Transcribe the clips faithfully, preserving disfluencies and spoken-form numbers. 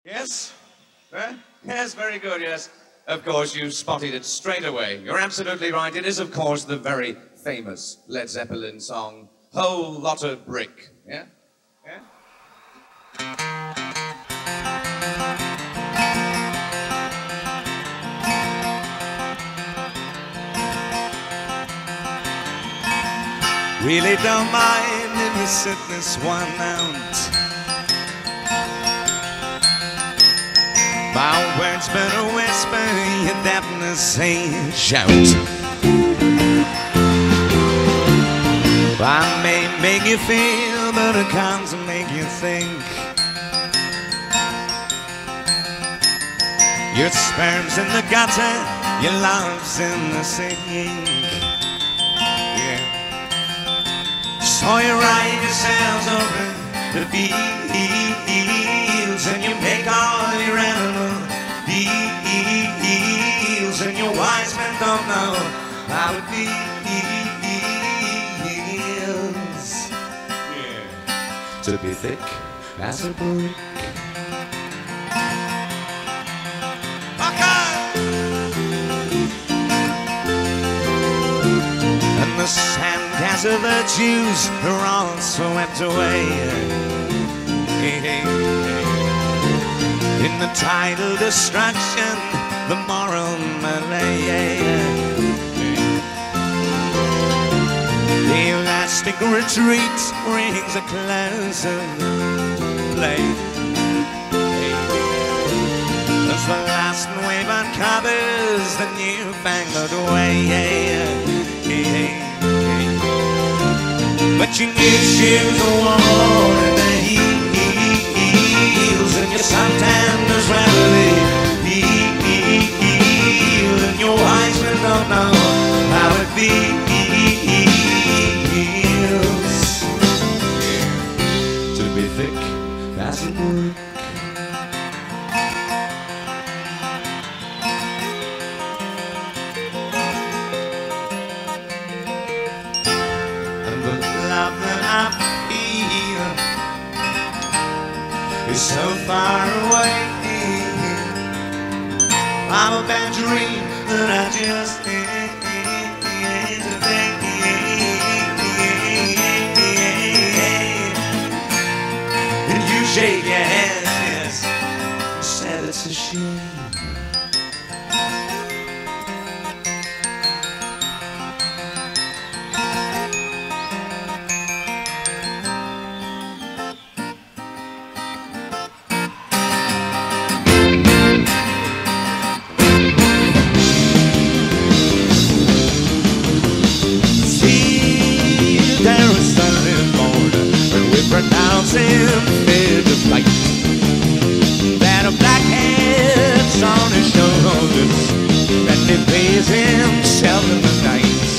Yes? Eh? Yes, very good, yes. Of course, you spotted it straight away. You're absolutely right. It is, of course, the very famous Led Zeppelin song, Whole Lotta Brick. Yeah? Yeah? Really don't mind if you sit this one out. My words but a whisper, your deafness say shout. I may make you feel, but I can't make you think. Your sperm's in the gutter, your love's in the sink. So you ride yourselves over the fields, and you make all your animal deals, and your wise men don't know how it feels, yeah, to be thick as a brick. And the sandcastle virtues are all swept away. Hey, hey, hey. In the tidal destruction, the moral melee. The elastic retreat rings a closer play. As the last wave uncovers the newfangled way. But your new shoes are worn in the heels, and your suntanners rapidly heal, and your wise men don't know how it feels to be thick as a brick. So far away, I'm a bad dream that I just can't and you shake your head, yes, said it's a shame. Pronouncing fear to fight, that a blackhead's on his shoulders, that he pays himself in the night.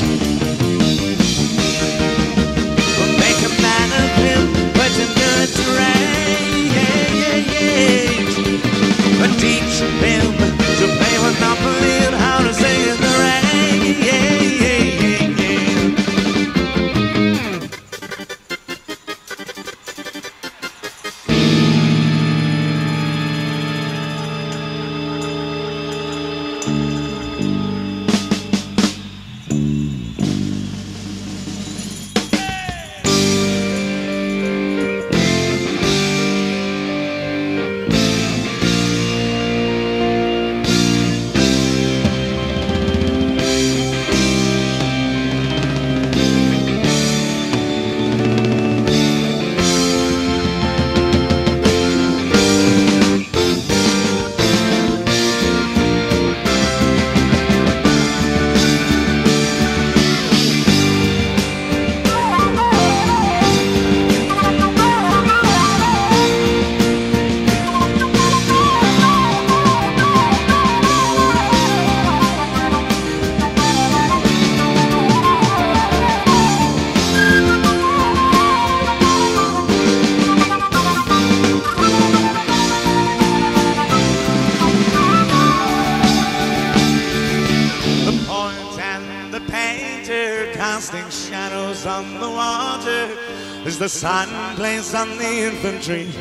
Will make a man of him, but in good trade. But teach him to play Monopoly and how to sing in the rain. Casting shadows on the water as the sun plays on the infantry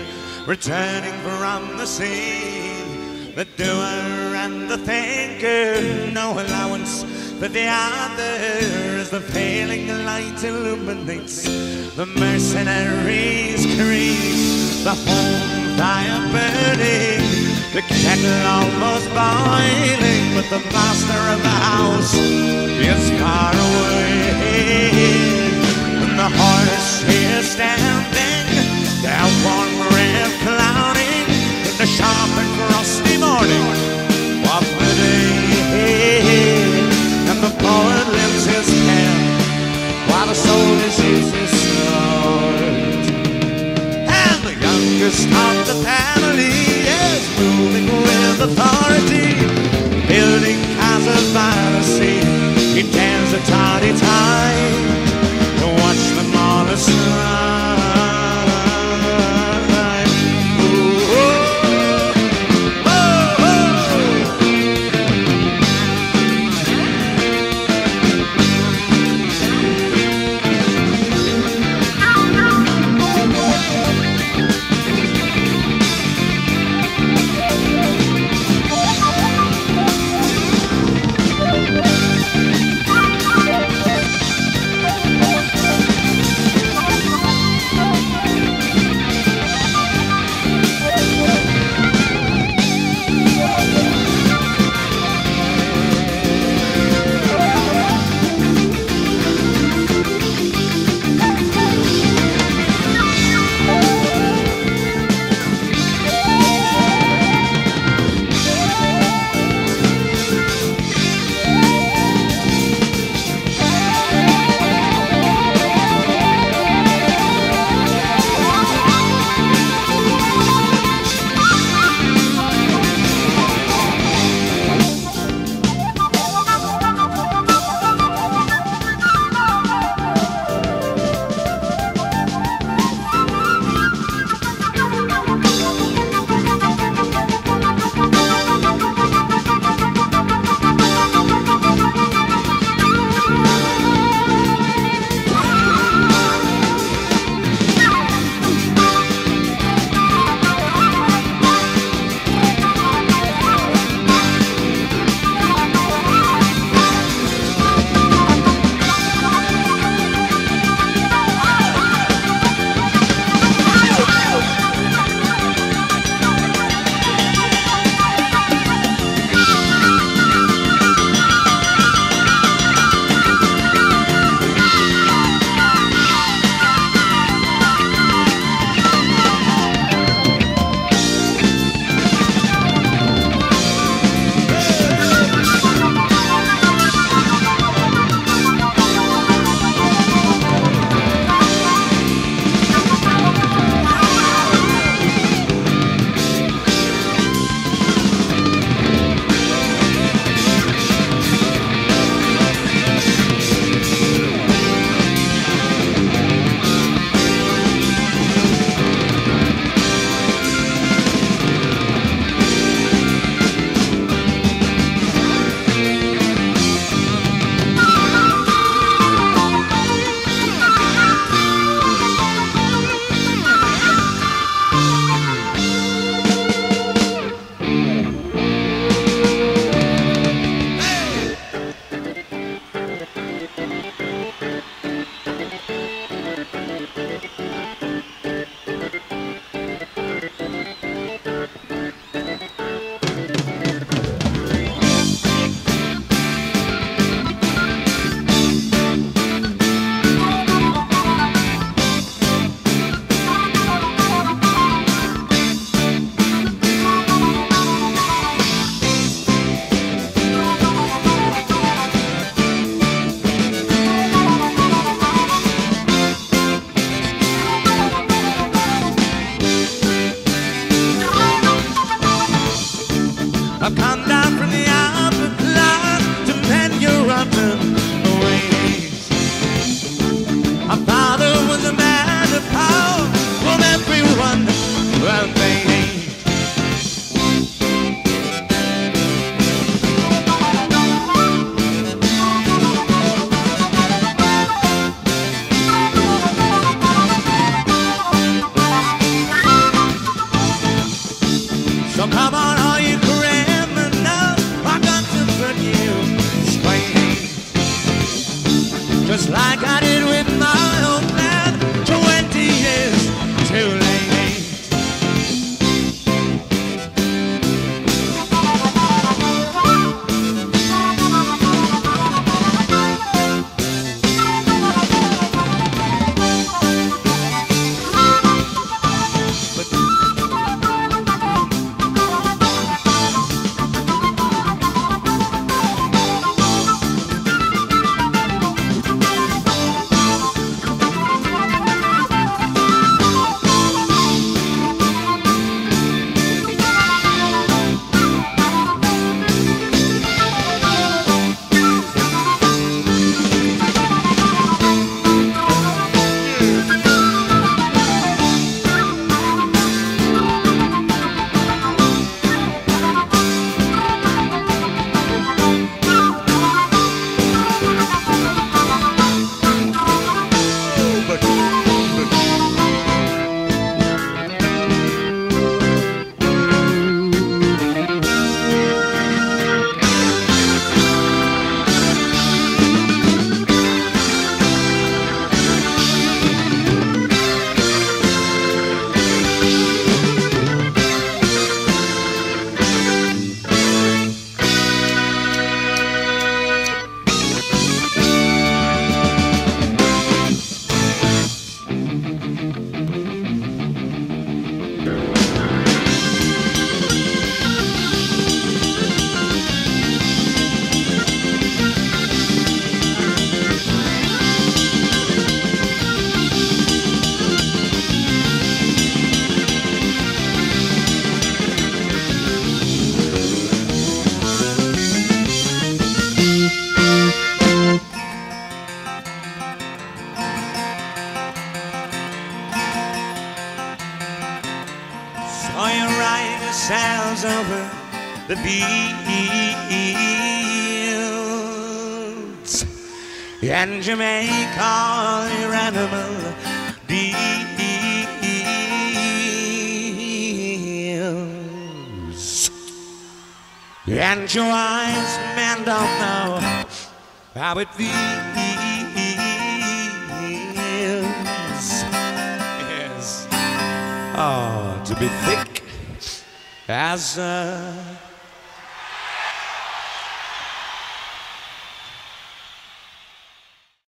returning from the scene. The doer and the thinker, no allowance for the other, as the failing light illuminates the mercenaries' creed. The home fire burning, the kettle almost boiling, but the master of the house is far away. And the horse is standing, down one red clouding, in the sharp and frosty morning of the day. And the poet lifts his pen while the soldier shoots his sword. And the youngest of the family is moving with authority, building castles by the sea. He dares to just like I did with my old man twenty years too late. Saw you riding the sails over the fields, and you make all your animal deals, and your wise men don't know how it feels. Yes. Oh, to be thick as a